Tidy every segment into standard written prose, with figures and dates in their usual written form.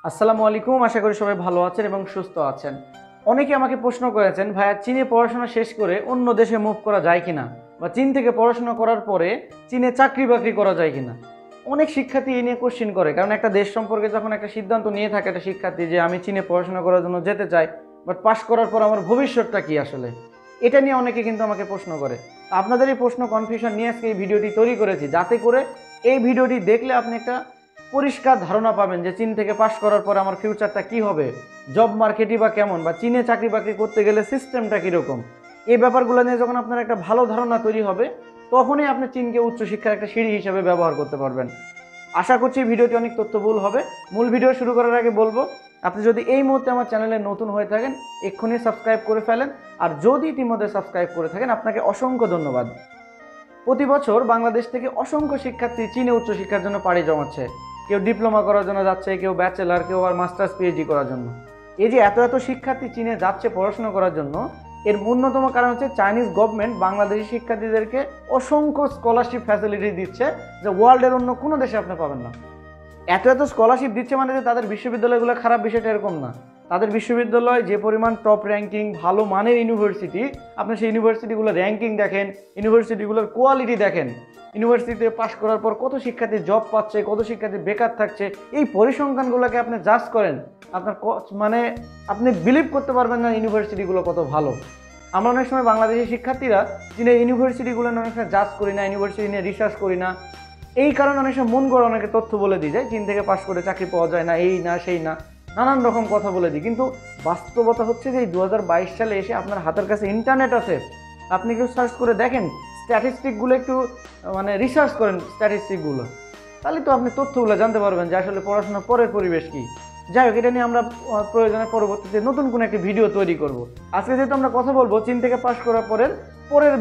আসসালামু আলাইকুম। আশা করি সবাই ভালো আছেন এবং সুস্থ আছেন। অনেকে আমাকে প্রশ্ন করেছেন, ভাইয়া চীনে পড়াশোনা শেষ করে অন্য দেশে মুভ করা যায় কিনা, বা চীন থেকে পড়াশোনা করার পরে চীনে চাকরি বাকরি করা যায় কিনা। অনেক শিক্ষার্থী এই নিয়ে কোশ্চিন করে, কারণ একটা দেশ সম্পর্কে যখন একটা সিদ্ধান্ত নিয়ে থাকে একটা শিক্ষার্থী যে আমি চীনে পড়াশোনা করার জন্য যেতে চাই, বাট পাশ করার পর আমার ভবিষ্যৎটা কি আসলে, এটা নিয়ে অনেকে কিন্তু আমাকে প্রশ্ন করে। আপনাদের এই প্রশ্ন কনফিউশন নিয়ে আজকে এই ভিডিওটি তৈরি করেছি, যাতে করে এই ভিডিওটি দেখলে আপনি একটা পরিষ্কার ধারণা পাবেন যে চীন থেকে পাশ করার পর আমার ফিউচারটা কি হবে, জব মার্কেটই বা কেমন, বা চীনে চাকরি বাকরি করতে গেলে সিস্টেমটা কীরকম। এই ব্যাপারগুলো নিয়ে যখন আপনার একটা ভালো ধারণা তৈরি হবে, তখনই আপনি চীনকে উচ্চশিক্ষার একটা সিঁড়ি হিসেবে ব্যবহার করতে পারবেন। আশা করছি ভিডিওটি অনেক তথ্যবহুল হবে। মূল ভিডিও শুরু করার আগে বলবো, আপনি যদি এই মুহূর্তে আমার চ্যানেলে নতুন হয়ে থাকেন এক্ষুনি সাবস্ক্রাইব করে ফেলেন, আর যদি ইতিমধ্যে সাবস্ক্রাইব করে থাকেন আপনাকে অসংখ্য ধন্যবাদ। প্রতি বছর বাংলাদেশ থেকে অসংখ্য শিক্ষার্থী চীনে উচ্চশিক্ষার জন্য পাড়ি জমাচ্ছে। কেউ ডিপ্লোমা করার জন্য যাচ্ছে, কেউ ব্যাচেলার, কেউ আর মাস্টার্স পিএইচডি করার জন্য। এই যে এত এত শিক্ষার্থী চীনে যাচ্ছে পড়াশোনা করার জন্য, এর অন্যতম কারণ হচ্ছে চাইনিজ গভর্নমেন্ট বাংলাদেশি শিক্ষার্থীদেরকে অসংখ্য স্কলারশিপ ফ্যাসিলিটি দিচ্ছে, যে ওয়ার্ল্ডের অন্য কোনো দেশে আপনি পাবেন না। এত এত স্কলারশিপ দিচ্ছে মানে যে তাদের বিশ্ববিদ্যালয়গুলো খারাপ, বিষয়টা এরকম না। তাদের বিশ্ববিদ্যালয় যে পরিমাণ টপ র্যাঙ্কিং, ভালো মানের ইউনিভার্সিটি, আপনি সেই ইউনিভার্সিটিগুলোর র্যাঙ্কিং দেখেন, ইউনিভার্সিটিগুলোর কোয়ালিটি দেখেন, ইউনিভার্সিটিতে পাশ করার পর কত শিক্ষার্থী জব পাচ্ছে, কত শিক্ষার্থী বেকার থাকছে, এই পরিসংখ্যানগুলোকে আপনি জাজ করেন, আপনার মানে আপনি বিলিভ করতে পারবেন না ইউনিভার্সিটিগুলো কত ভালো। আমরা অনেক সময় বাংলাদেশি শিক্ষার্থীরা চীনের ইউনিভার্সিটিগুলো অনেক সময় জাজ করি না, ইউনিভার্সিটি নিয়ে রিসার্চ করি না। এই কারণে অনেক সময় মন করে অনেকে তথ্য বলে দিই যায় চীন থেকে পাশ করে চাকরি পাওয়া যায় না, এই না সেই না, নানান রকম কথা বলে দিই। কিন্তু বাস্তবতা হচ্ছে যে এই 2022 সালে এসে আপনার হাতের কাছে ইন্টারনেট আছে, আপনি কেউ সার্চ করে দেখেন, স্ট্যাটিস্টিকগুলো একটু রিসার্চ করেন স্ট্যাটিস্টিকগুলো, তাহলে তো আপনি তথ্যগুলো জানতে পারবেন যে আসলে পড়াশোনার পরের পরিবেশ কী। যাই হোক, এটা নিয়ে আমরা প্রয়োজনে পরবর্তীতে নতুন কোনো একটি ভিডিও তৈরি করব। আজকে যেহেতু আমরা কথা বলবো চীন থেকে পাশ করার পরের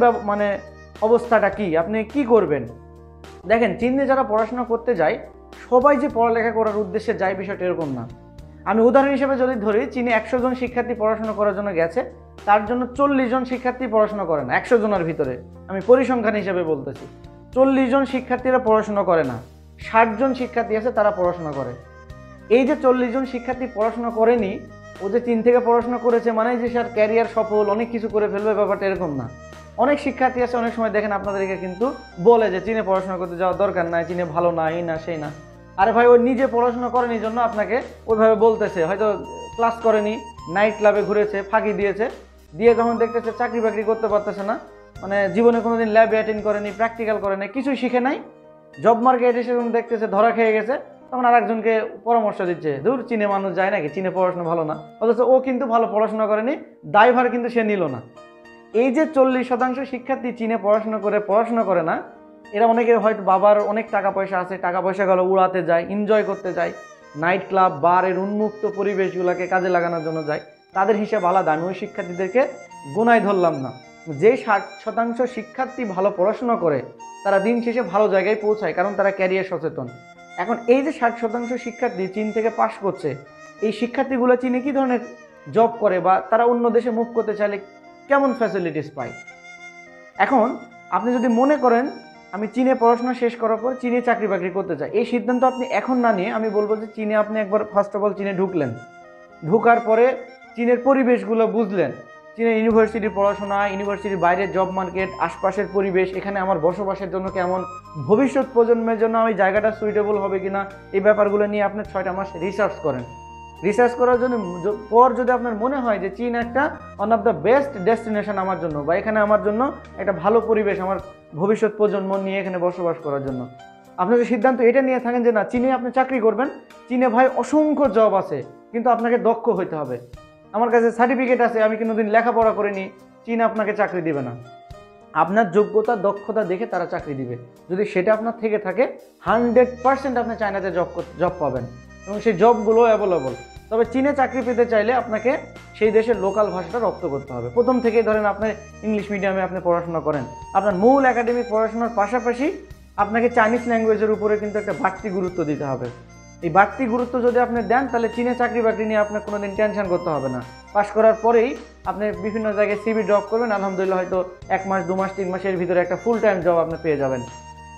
অবস্থাটা কি, আপনি কি করবেন। দেখেন, চীনে যারা পড়াশোনা করতে যায় সবাই যে পড়ালেখা করার উদ্দেশ্যে যায় বিষয়টা এরকম না। আমি উদাহরণ হিসেবে যদি ধরি, চীনে 100 জন শিক্ষার্থী পড়াশোনা করার জন্য গেছে, তার জন্য 40 জন শিক্ষার্থী পড়াশোনা করে না। 100 জনের ভিতরে আমি পরিসংখ্যান হিসেবে বলতেছি, 40 জন শিক্ষার্থীরা পড়াশোনা করে না, 60 জন শিক্ষার্থী আছে তারা পড়াশোনা করে। এই যে 40 জন শিক্ষার্থী পড়াশোনা করেনি, ও যে চীন থেকে পড়াশোনা করেছে মানে যে সে ক্যারিয়ার সফল অনেক কিছু করে ফেলবে, ব্যাপারটা এরকম না। অনেক শিক্ষার্থী আছে, অনেক সময় দেখেন আপনাদেরকে কিন্তু বলে যে চীনে পড়াশোনা করতে যাওয়ার দরকার নাই, চীনে ভালো না, এই না সেই না। আরে ভাই, ও নিজে পড়াশোনা করেনি জন্য আপনাকে ওইভাবে বলতেছে। হয়তো ক্লাস করেনি, নাইট ক্লাবে ঘুরেছে, ফাঁকি দিয়েছে, দিয়ে যখন দেখতেছে চাকরি বাকরি করতে পারতেছে না, জীবনে কোনোদিন ল্যাবে অ্যাটেন্ড করেনি, প্র্যাকটিক্যাল করে নাই, কিছুই শিখে নাই, জব মার্কেট এসে দেখতেছে ধরা খেয়ে গেছে, তখন আর একজনকে পরামর্শ দিচ্ছে, দূর চীনে মানুষ যায় নাকি, চীনে পড়াশোনা ভালো না। অথচ ও কিন্তু ভালো পড়াশোনা করেনি, দায়ভার কিন্তু সে নিল না। এই যে 40% শিক্ষার্থী চীনে পড়াশোনা করে না, এরা অনেকে হয়তো বাবার অনেক টাকা পয়সা আছে, টাকা পয়সা গেলে উড়াতে যায়, এনজয় করতে যায়, নাইট ক্লাব বারের উন্মুক্ত পরিবেশগুলোকে কাজে লাগানোর জন্য যায়, তাদের হিসাব আলাদা। আমি ওই শিক্ষার্থীদেরকে গোনায় ধরলাম না। যে 60% শিক্ষার্থী ভালো পড়াশোনা করে তারা দিন শেষে ভালো জায়গায় পৌঁছায়, কারণ তারা ক্যারিয়ার সচেতন। এখন এই যে 60% শিক্ষার্থী চীন থেকে পাশ করছে, এই শিক্ষার্থীগুলো চীনে কী ধরনের জব করে, বা তারা অন্য দেশে মুভ করতে চাইলে কেমন ফ্যাসিলিটিস পায়। এখন আপনি যদি মনে করেন আমি চীনে পড়াশোনা শেষ করার পর চীনে চাকরি বাকরি করতে চাই, এই সিদ্ধান্ত আপনি এখন না নিয়ে আমি বলবো যে চীনে আপনি একবার ফার্স্ট অফ অল চীনে ঢুকলেন, ঢুকার পরে চীনের পরিবেশগুলো বুঝলেন, চীনের ইউনিভার্সিটির পড়াশোনা, ইউনিভার্সিটির বাইরের জব মার্কেট, আশপাশের পরিবেশ, এখানে আমার বসবাসের জন্য কেমন, ভবিষ্যৎ প্রজন্মের জন্য আমি জায়গাটা সুইটেবল হবে কিনা, এই ব্যাপারগুলো নিয়ে আপনি 6টা মাস রিসার্চ করেন। রিসার্চ করার জন্য পর যদি আপনার মনে হয় যে চীন একটা one of the best destination আমার জন্য, বা এখানে আমার জন্য একটা ভালো পরিবেশ আমার ভবিষ্যৎ প্রজন্ম নিয়ে এখানে বসবাস করার জন্য, আপনি যদি সিদ্ধান্ত এটা নিয়ে থাকেন যে না চীনে আপনি চাকরি করবেন, চীনে ভাই অসংখ্য জব আছে, কিন্তু আপনাকে দক্ষ হইতে হবে। আমার কাছে সার্টিফিকেট আছে, আমি কোনোদিন লেখাপড়া করিনি, চীন আপনাকে চাকরি দিবে না। আপনার যোগ্যতা দক্ষতা দেখে তারা চাকরি দিবে। যদি সেটা আপনার থেকে থাকে 100% আপনি চায়নাতে জব পাবেন, এবং সেই জবগুলো অ্যাভেলেবল। তবে চীনে চাকরি পেতে চাইলে আপনাকে সেই দেশের লোকাল ভাষাটা রপ্ত করতে হবে। প্রথম থেকেই ধরেন আপনি ইংলিশ মিডিয়ামে আপনি পড়াশোনা করেন, আপনার মূল একাডেমিক পড়াশোনার পাশাপাশি আপনাকে চাইনিজ ল্যাঙ্গুয়েজের উপরে কিন্তু একটা বাড়তি গুরুত্ব দিতে হবে। এই বাড়তি গুরুত্ব যদি আপনি দেন, তাহলে চীনে চাকরি বাকরি নিয়ে আপনার কোনোদিন টেনশন করতে হবে না। পাশ করার পরেই আপনি বিভিন্ন জায়গায় সিভি ড্রপ করবেন, আলহামদুলিল্লাহ হয়তো 1 মাস 2 মাস 3 মাসের ভিতরে একটা ফুল টাইম জব আপনি পেয়ে যাবেন।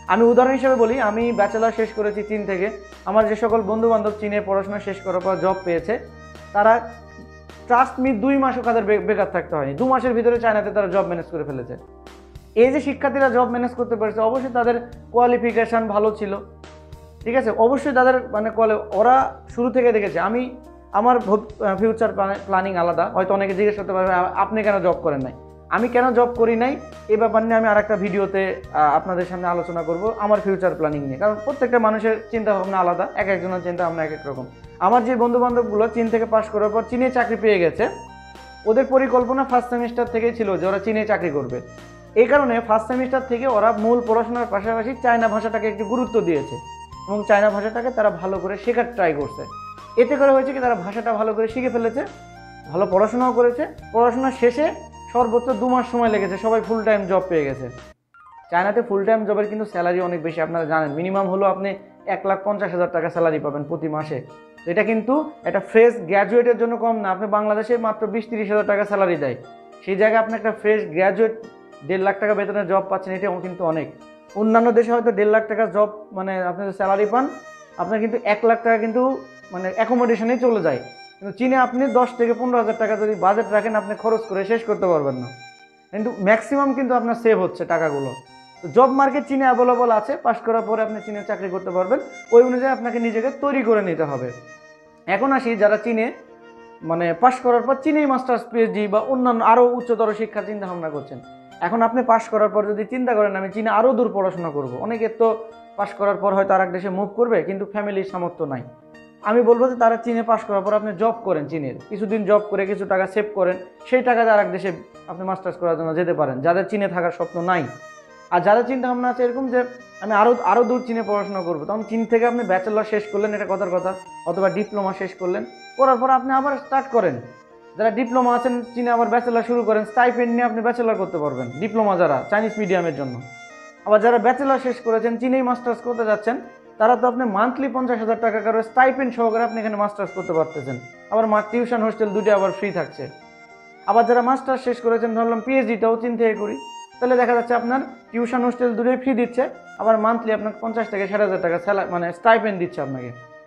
আমি উদাহরণ হিসেবে বলি, আমি ব্যাচেলার শেষ করেছি চীন থেকে। আমার যে সকল বন্ধু বান্ধব চীনে পড়াশোনা শেষ করার পর জব পেয়েছে, তারা ট্রাস্ট মি 2 মাসও তাদের বেকার থাকতে হয়নি। 2 মাসের ভিতরে চায়নাতে তারা জব ম্যানেজ করে ফেলেছে। এই যে শিক্ষার্থীরা জব ম্যানেজ করতে পেরেছে, অবশ্যই তাদের কোয়ালিফিকেশান ভালো ছিল, ঠিক আছে, অবশ্যই তাদের মানে ওরা শুরু থেকে দেখেছে। আমার ফিউচার প্ল্যানিং আলাদা। হয়তো অনেকে জিজ্ঞেস করতে পারবে আপনি কেন জব করেন নাই। আমি কেন জব করি নাই এই ব্যাপার নিয়ে আমি আরেকটা ভিডিওতে আপনাদের সামনে আলোচনা করব, আমার ফিউচার প্ল্যানিং নিয়ে। কারণ প্রত্যেকটা মানুষের চিন্তা ভাবনা আলাদা, এক একজনের চিন্তা ভাবনা এক এক রকম। আমার যে বন্ধু বান্ধবগুলো চীন থেকে পাশ করার পর চীনে চাকরি পেয়ে গেছে, ওদের পরিকল্পনা ফার্স্ট সেমিস্টার থেকেই ছিল যে ওরা চীনে চাকরি করবে। এই কারণে ফার্স্ট সেমিস্টার থেকে ওরা মূল পড়াশোনার পাশাপাশি চায়না ভাষাটাকে একটু গুরুত্ব দিয়েছে এবং চায়না ভাষাটাকে তারা ভালো করে শেখার ট্রাই করছে। এতে করে হয়েছে কি, তারা ভাষাটা ভালো করে শিখে ফেলেছে, ভালো পড়াশোনাও করেছে। পড়াশোনা শেষে সর্বোচ্চ 2 মাস সময় লেগেছে, সবাই ফুল টাইম জব পেয়ে গেছে। চায়নাতে ফুল টাইম জবের কিন্তু স্যালারি অনেক বেশি, আপনারা জানেন। মিনিমাম হলো আপনি 1,50,000 টাকা স্যালারি পাবেন প্রতি মাসে। তো এটা কিন্তু একটা ফ্রেশ গ্র্যাজুয়েটের জন্য কম না। আপনি বাংলাদেশে মাত্র 20-30 হাজার টাকা স্যালারি দেয়, সেই জায়গায় আপনি একটা ফ্রেশ গ্র্যাজুয়েট 1.5 লাখ টাকা বেতনের জব পাচ্ছেন, এটাও কিন্তু অনেক। অন্যান্য দেশে হয়তো 1.5 লাখ টাকা জব মানে আপনি যদি স্যালারি পান, আপনার কিন্তু 1 লাখ টাকা কিন্তু মানে অ্যাকোমোডেশনেই চলে যায়। কিন্তু চীনে আপনি 10 থেকে 15 হাজার টাকা যদি বাজেট রাখেন, আপনি খরচ করে শেষ করতে পারবেন না, কিন্তু ম্যাক্সিমাম কিন্তু আপনার সেভ হচ্ছে টাকাগুলো। তো জব মার্কেট চীনে অ্যাভেলেবল আছে, পাশ করার পরে আপনি চীনে চাকরি করতে পারবেন। ওই অনুযায়ী আপনাকে নিজেকে তৈরি করে নিতে হবে। এখন আসি যারা চীনে মানে পাশ করার পর চীনেই মাস্টার্স পিএইচডি বা অন্যান্য আরও উচ্চতর শিক্ষার চিন্তা ভাবনা করছেন। এখন আপনি পাশ করার পর যদি চিন্তা করেন আমি চীনে আরও দূর পড়াশোনা করব, অনেকের তো পাশ করার পর হয়তো আরেক দেশে মুভ করবে, কিন্তু ফ্যামিলির সামর্থ্য নাই। আমি বলবো যে তারা চীনে পাশ করার পর আপনি জব করেন, চীনের কিছুদিন জব করে কিছু টাকা সেভ করেন, সেই টাকাতে আরেক দেশে আপনি মাস্টার্স করার জন্য যেতে পারেন, যাদের চীনে থাকার স্বপ্ন নাই। আর যাদের চিন্তা ভাবনা আছে এরকম যে আমি আরও দূর চীনে পড়াশোনা করবো, তখন চীন থেকে আপনি ব্যাচেলর শেষ করলেন, এটা কথার কথা, অথবা ডিপ্লোমা শেষ করলেন, করার পর আপনি আবার স্টার্ট করেন। যারা ডিপ্লোমা আছেন চীনে আবার ব্যাচেলর শুরু করেন, স্টাইপেন্ড নিয়ে আপনি ব্যাচেলর করতে পারবেন, ডিপ্লোমা যারা চাইনিজ মিডিয়ামের জন্য। আবার যারা ব্যাচেলর শেষ করেছেন চীনেই মাস্টার্স করতে যাচ্ছেন, তারা তো আপনি মান্থলি 50,000 টাকা করে স্টাইপেন্ড সহকারে আপনি এখানে মাস্টার্স করতে পারতেছেন। আবার টিউশন হোস্টেল দুটো আবার ফ্রি থাকছে। আবার যারা মাস্টার্স শেষ করেছেন, ধরলাম পিএইচডিটাও চীন থেকে করি, তাহলে দেখা যাচ্ছে আপনার টিউশন হোস্টেল দুটোই ফ্রি দিচ্ছে, আবার মান্থলি আপনার 50 থেকে 60,000 টাকা মানে স্টাইপেন্ড দিচ্ছে আপনাকে।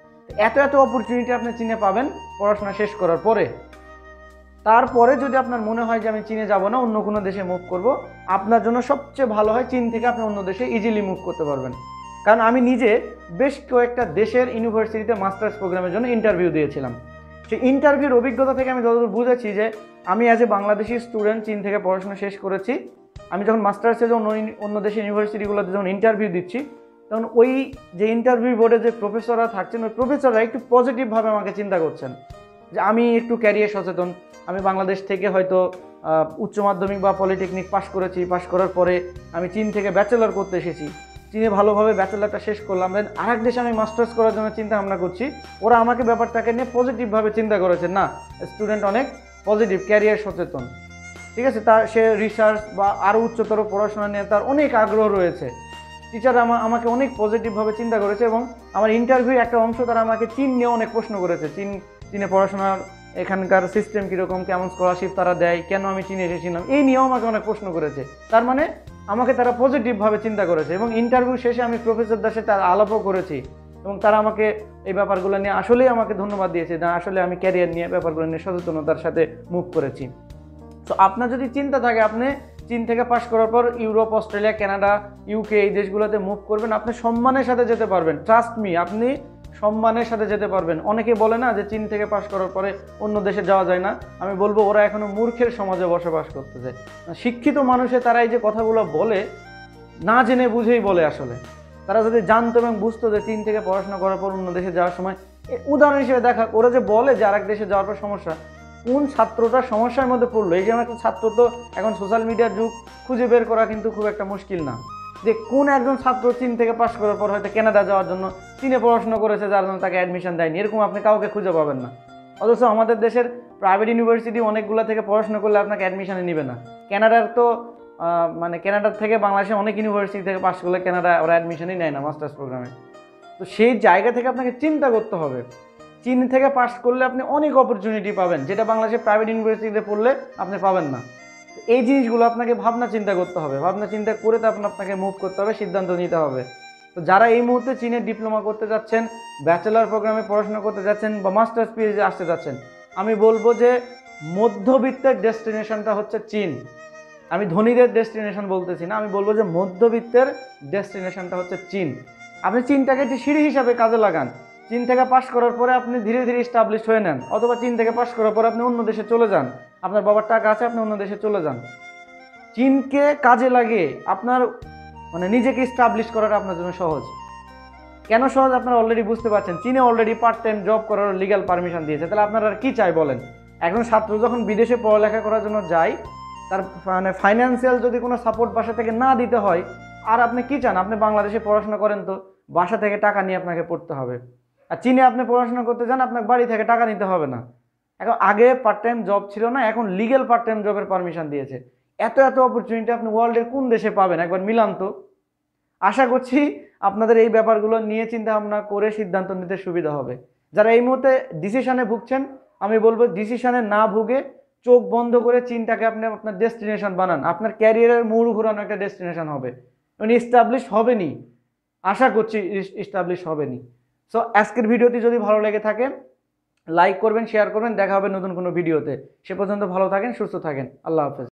এত অপরচুনিটি আপনি চীনে পাবেন পড়াশোনা শেষ করার পরে। তারপরে যদি আপনার মনে হয় যে আমি চীনে যাব না, অন্য কোনো দেশে মুভ করব, আপনার জন্য সবচেয়ে ভালো হয় চীন থেকে আপনি অন্য দেশে ইজিলি মুভ করতে পারবেন। কারণ আমি নিজে বেশ কয়েকটা দেশের ইউনিভার্সিটিতে মাস্টার্স প্রোগ্রামের জন্য ইন্টারভিউ দিয়েছিলাম। সেই ইন্টারভিউর অভিজ্ঞতা থেকে আমি যতদূর বুঝেছি যে আমি অ্যাজ এ বাংলাদেশি স্টুডেন্ট চীন থেকে পড়াশোনা শেষ করেছি, আমি যখন মাস্টার্সে যখন অন্য দেশের ইউনিভার্সিটিগুলোতে যখন ইন্টারভিউ দিচ্ছি, তখন ওই যে ইন্টারভিউ বোর্ডে যে প্রফেসররা থাকছেন, ওই প্রফেসররা একটু পজিটিভভাবে আমাকে চিন্তা করছেন যে আমি একটু ক্যারিয়ার সচেতন। আমি বাংলাদেশ থেকে হয়তো উচ্চ মাধ্যমিক বা পলিটেকনিক পাশ করেছি, পাশ করার পরে আমি চীন থেকে ব্যাচেলর করতে এসেছি, চীনে ভালোভাবে ব্যাচেলরটা শেষ করলাম, দেন আরেক দেশে আমি মাস্টার্স করার জন্য চিন্তা ভাবনা করছি। ওরা আমাকে ব্যাপারটাকে নিয়ে পজিটিভভাবে চিন্তা করেছে, না স্টুডেন্ট অনেক পজিটিভ, ক্যারিয়ার সচেতন, ঠিক আছে, তার সে রিসার্চ বা আরও উচ্চতর পড়াশোনা নিয়ে তার অনেক আগ্রহ রয়েছে। টিচাররা আমাকে অনেক পজিটিভভাবে চিন্তা করেছে এবং আমার ইন্টারভিউ একটা অংশ তারা আমাকে চীন নিয়ে অনেক প্রশ্ন করেছে। চীনে পড়াশোনার এখানকার সিস্টেম কীরকম, কেমন স্কলারশিপ তারা দেয়, কেন আমি চীনে এসেছিলাম, এই নিয়েও আমাকে অনেক প্রশ্ন করেছে। তার মানে আমাকে তারা পজিটিভভাবে চিন্তা করেছে এবং ইন্টারভিউ শেষে আমি প্রফেসরদের সাথে আলাপও করেছি এবং তারা আমাকে এই ব্যাপারগুলো নিয়ে আসলেই আমাকে ধন্যবাদ দিয়েছে, না আসলে আমি ক্যারিয়ার নিয়ে ব্যাপারগুলো নিয়ে সচেতনতার সাথে মুভ করেছি। তো আপনার যদি চিন্তা থাকে আপনি চীন থেকে পাশ করার পর ইউরোপ, অস্ট্রেলিয়া, কানাডা, ইউকে এই দেশগুলোতে মুভ করবেন, আপনি সম্মানের সাথে যেতে পারবেন। ট্রাস্ট মি, আপনি সম্মানের সাথে যেতে পারবেন। অনেকে বলে না যে চীন থেকে পাশ করার পরে অন্য দেশে যাওয়া যায় না, আমি বলবো ওরা এখনো মূর্খের সমাজে বসবাস করতেছে। শিক্ষিত মানুষে তারা এই যে কথাগুলো বলে না জেনে বুঝেই বলে। আসলে তারা যদি জানতো এবং বুঝতো যে চীন থেকে পড়াশোনা করার পর অন্য দেশে যাওয়ার সময়, উদাহরণ হিসেবে দেখা, ওরা যে বলে যে আরেক দেশে যাওয়ার পর সমস্যা, কোন ছাত্রটা সমস্যার মধ্যে পড়লো, এই যে আমার একটা ছাত্র, তো এখন সোশ্যাল মিডিয়ার যুগ, খুঁজে বের করা কিন্তু খুব একটা মুশকিল না যে কোন একজন ছাত্র চীন থেকে পাশ করার পর হয়তো কানাডা যাওয়ার জন্য চীনে পড়াশোনা করেছে, যার জন্য তাকে অ্যাডমিশন দেয়নি, এরকম আপনি কাউকে খুঁজে পাবেন না। অথচ আমাদের দেশের প্রাইভেট ইউনিভার্সিটি অনেকগুলো থেকে পড়াশোনা করলে আপনাকে অ্যাডমিশনে নেবে না। কানাডার তো মানে কানাডার থেকে বাংলাদেশে অনেক ইউনিভার্সিটি থেকে পাশ করলে কানাডা ওরা অ্যাডমিশনই নেয় না মাস্টার্স প্রোগ্রামে। তো সেই জায়গা থেকে আপনাকে চিন্তা করতে হবে, চীন থেকে পাশ করলে আপনি অনেক অপরচুনিটি পাবেন, যেটা বাংলাদেশের প্রাইভেট ইউনিভার্সিটিতে পড়লে আপনি পাবেন না। এই জিনিসগুলো আপনাকে ভাবনা চিন্তা করতে হবে, ভাবনা চিন্তা করে তারপর আপনাকে মুভ করতে হবে, সিদ্ধান্ত নিতে হবে। তো যারা এই মুহূর্তে চীনে ডিপ্লোমা করতে যাচ্ছেন, ব্যাচেলার প্রোগ্রামে পড়াশোনা করতে যাচ্ছেন বা মাস্টার্স পিএইচডি আসতে যাচ্ছেন, আমি বলবো যে মধ্যবিত্তের ডেস্টিনেশনটা হচ্ছে চীন। আমি ধনীদের ডেস্টিনেশন বলতেছি না, আমি বলবো যে মধ্যবিত্তের ডেস্টিনেশনটা হচ্ছে চীন। আপনি চীনটাকে একটি সিঁড়ি হিসাবে কাজে লাগান। চীন থেকে পাশ করার পরে আপনি ধীরে ধীরে স্টাবলিশ হয়ে নেন, অথবা চীন থেকে পাশ করার পরে আপনি অন্য দেশে চলে যান। আপনার বাবার টাকা আছে, আপনি অন্য দেশে চলে যান। চীনকে কাজে লাগিয়ে আপনার নিজেকে স্টাবলিশ করাটা আপনার জন্য সহজ। কেন সহজ আপনারা অলরেডি বুঝতে পারছেন। চীনে অলরেডি পার্ট টাইম জব করার লিগ্যাল পারমিশন দিয়েছে। তাহলে আপনারা আর কি চাই বলেন? একজন ছাত্র যখন বিদেশে পড়ালেখা করার জন্য যায়, তার ফাইন্যান্সিয়াল যদি কোনো সাপোর্ট বাসা থেকে না দিতে হয়, আর আপনি কি চান? আপনি বাংলাদেশে পড়াশোনা করেন, তো বাসা থেকে টাকা নিয়ে আপনাকে পড়তে হবে। আর চীনে আপনি পড়াশোনা করতে যান, আপনাকে বাড়ি থেকে টাকা নিতে হবে না। এখন আগে পার্ট টাইম জব ছিল না, এখন লিগ্যাল পার্ট টাইম জবের পারমিশন দিয়েছে। এত এত অপরচুনিটি আপনি ওয়ার্ল্ডের কোন দেশে পাবেন? একবার মিলান তো। আশা করছি আপনাদের এই ব্যাপারগুলো নিয়ে চিন্তা ভাবনা করে সিদ্ধান্ত নিতে সুবিধা হবে। যারা এই মুহূর্তে ডিসিশনে ভুগছেন, আমি বলবো ডিসিশনে না ভুগে চোখ বন্ধ করে চীনটাকে আপনি আপনার ডেস্টিনেশন বানান। আপনার ক্যারিয়ারের মোড় ঘোরানো একটা ডেস্টিনেশন হবে, উনি এস্টাবলিশ হবেনি। আশা করছি এস্টাবলিশ হবেনি। সো আজকের ভিডিওটি যদি ভালো লেগে থাকে, লাইক করবেন, শেয়ার করবেন। দেখা হবে নতুন কোনো ভিডিওতে। সে পর্যন্ত ভালো থাকেন, সুস্থ থাকেন। আল্লাহ হাফেজ।